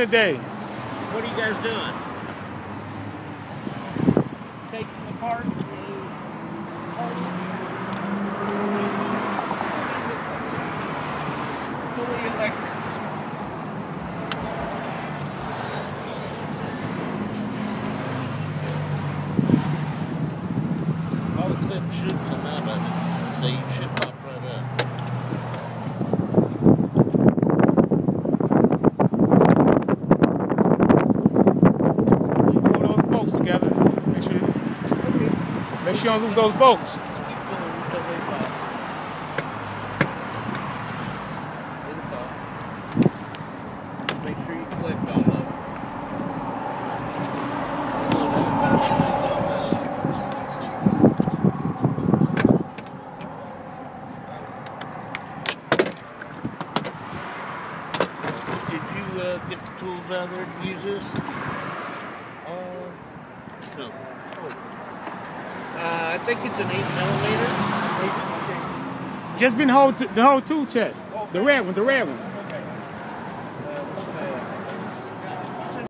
today? What are you guys doing? Taking apart the fully electric. All the clips should come out of it. They should pop right up. Make sure you don't lose those bolts. Keep going until they pop. It'll pop. Make sure you collect all of them. Did you get the tools out there to use this? No. I think it's an 8mm. Just been the whole tool chest. The red one.